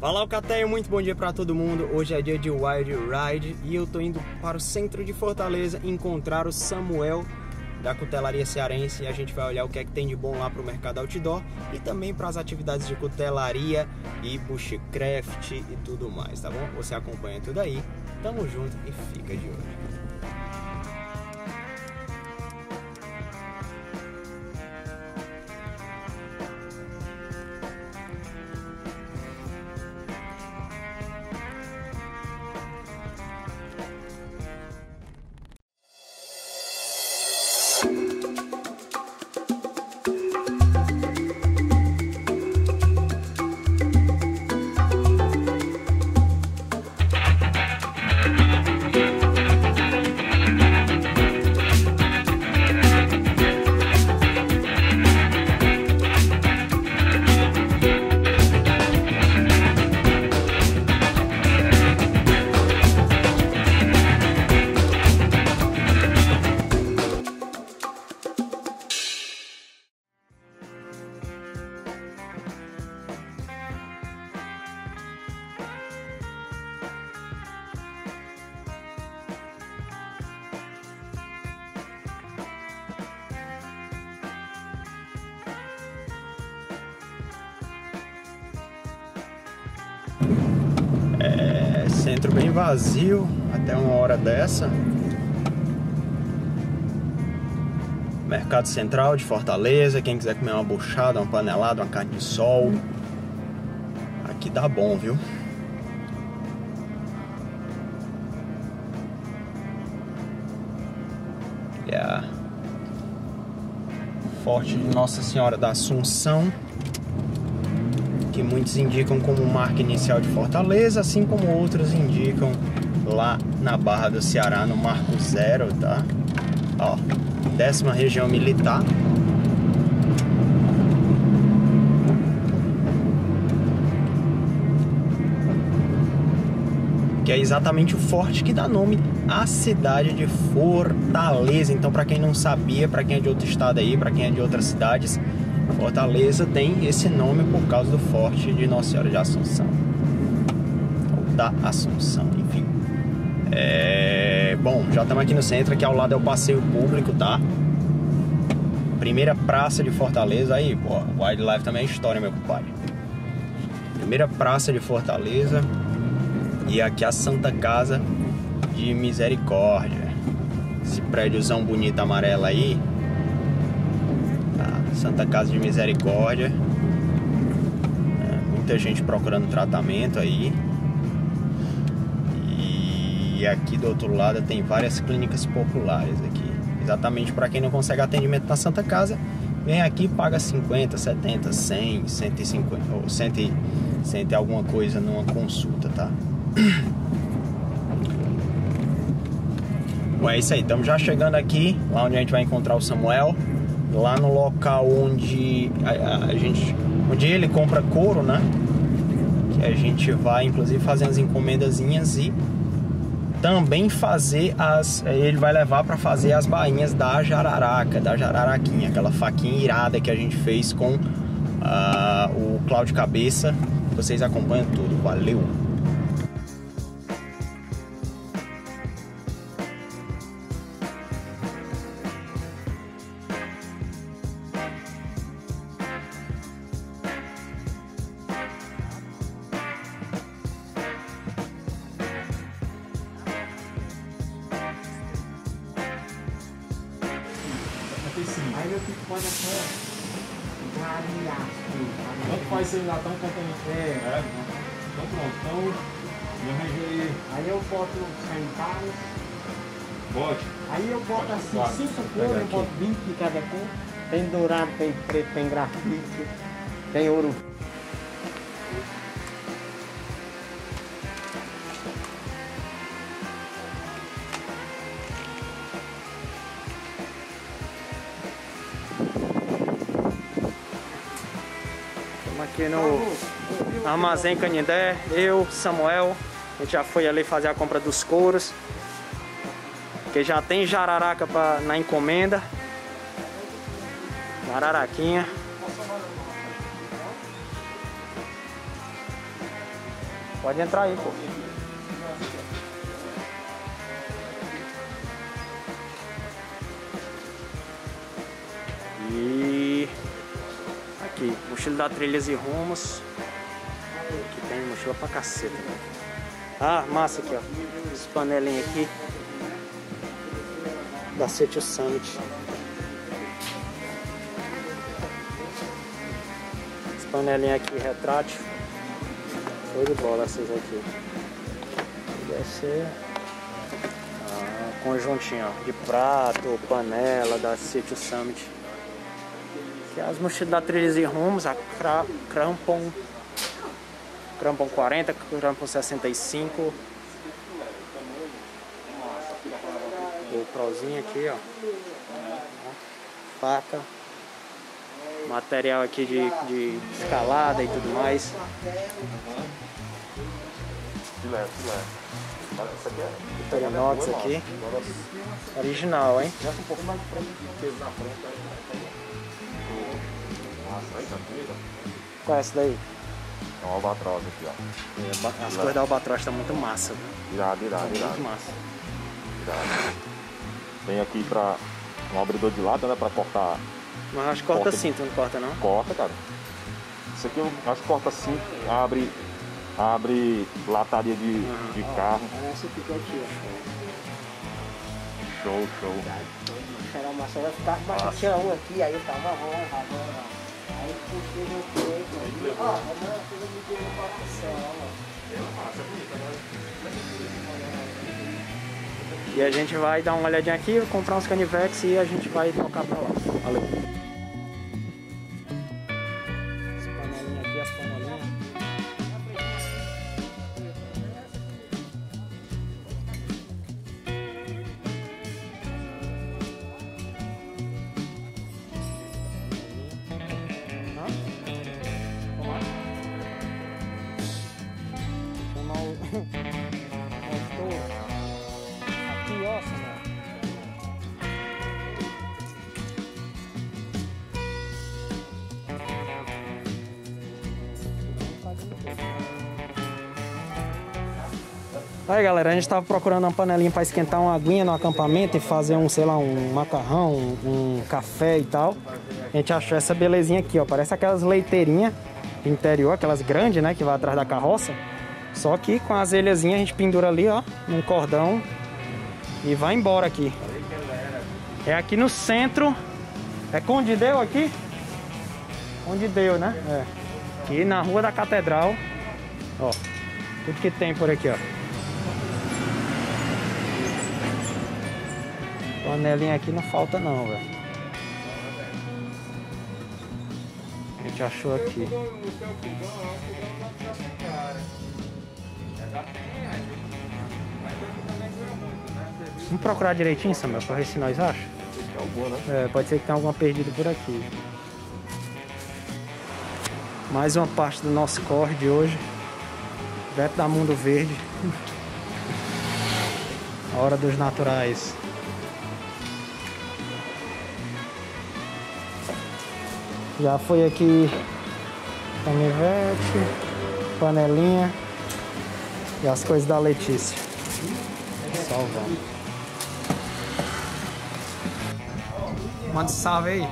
Fala, Alcateia, muito bom dia para todo mundo. Hoje é dia de Wild Ride e eu tô indo para o centro de Fortaleza encontrar o Samuel da Cutelaria Cearense e a gente vai olhar o que é que tem de bom lá para o mercado outdoor e também para as atividades de cutelaria e bushcraft e tudo mais, tá bom? Você acompanha tudo aí, tamo junto e fica de olho. Centro bem vazio até uma hora dessa. Mercado Central de Fortaleza. Quem quiser comer uma buchada, uma panelada, uma carne de sol, aqui dá bom, viu? Forte de Nossa Senhora da Assunção, que muitos indicam como marca inicial de Fortaleza, assim como outros indicam lá na Barra do Ceará, no Marco Zero, tá? Ó, 10ª Região Militar. Que é exatamente o forte que dá nome à cidade de Fortaleza. Então, para quem não sabia, para quem é de outro estado aí, para quem é de outras cidades, Fortaleza tem esse nome por causa do forte de Nossa Senhora de Assunção, ou da Assunção, enfim. Bom, já estamos aqui no centro, aqui ao lado é o passeio público, tá? Primeira praça de Fortaleza, aí, pô, Wildlife também é história, meu compadre. Primeira praça de Fortaleza, e aqui a Santa Casa de Misericórdia. Esse prédiozão bonito amarelo aí, Santa Casa de Misericórdia. Muita gente procurando tratamento aí. E aqui do outro lado tem várias clínicas populares aqui. Exatamente para quem não consegue atendimento na Santa Casa, vem aqui, paga 50, 70, 100, 150 ou 100 e alguma coisa numa consulta, tá? Bom, é isso aí, estamos já chegando aqui, lá onde a gente vai encontrar o Samuel. Lá no local onde onde ele compra couro, né? Que a gente vai inclusive fazer as encomendazinhas e também fazer ele vai levar para fazer as bainhas da jararaca, da jararaquinha, aquela faquinha irada que a gente fez com o Cláudio Cabeça. Vocês acompanham tudo, valeu! Aí eu fico pode até variar. Tanto faz ser latão quanto então pronto, então me arranjei. Aí eu boto 100 pares. Bote. Aí eu boto assim 5 Pega cores, eu aqui. boto 20 de cada cor. Tem dourado, tem preto, tem grafite, tem ouro. Aqui no Armazém Canindé, eu, Samuel, a gente já foi ali fazer a compra dos couros, que já tem jararaca na encomenda. Jararaquinha. Pode entrar aí, pô. E aqui, mochila da Trilhas e Rumos. Aqui tem mochila pra caceta. Ah, massa aqui, ó. Esse panelinho aqui da City Summit. Esse panelinho aqui retrátil. Foi de bola essas aqui. Deve ser conjuntinho, ó, de prato, panela da City Summit. Aqui as mochilas da Trilhas e Rumos, a Crampon 40, Crampon 65. O prozinho aqui, ó. Faca. Material aqui de escalada e tudo mais. Filé. Essa aqui é Victorinox aqui. Original, hein? um pouco mais de frente, peso na frente. Nossa, aí tá tudo. Qual é essa daí? É um albatroz aqui, ó. As cores da Albatroz tá muito massa, viu? Irado. Muito massa. Irado. Tem aqui pra um abridor de lata, né? Pra cortar. Mas acho que corta cinto, não corta não? Corta, cara. Isso aqui eu acho que corta assim, abre lataria de carro. Essa ficou aqui, ó. Show. Será uma só vai ficar, mas tinha um aqui, aí eu tava rolando. Aí puxei no peito. Ó, não, tudo me deu uma passão, E a gente vai dar uma olhadinha aqui, comprar uns canivetes e a gente vai tocar pra lá. Valeu. As panelinhas aqui, as panelinhas. Chamar o estouro. Aqui, ó, Samuel. Aí galera, a gente tava procurando uma panelinha para esquentar uma aguinha no acampamento e fazer um, sei lá, um macarrão, um café e tal. A gente achou essa belezinha aqui, ó, parece aquelas leiteirinhas do interior, aquelas grandes, né, que vai atrás da carroça. Só que com as elhazinhas a gente pendura ali, ó, num cordão e vai embora aqui. É aqui no centro, é onde deu aqui? Onde deu, né? É. Aqui na Rua da Catedral, ó, tudo que tem por aqui, ó. Panelinha aqui não falta não, velho. A gente achou aqui. Vamos procurar direitinho, Samuel, pra ver se nós achamos. É, pode ser que tenha alguma perdida por aqui. Mais uma parte do nosso corre de hoje. Direto da Mundo Verde. A hora dos naturais. Já foi aqui canivete, panelinha e as coisas da Letícia. Só vamos. Manda um salve aí.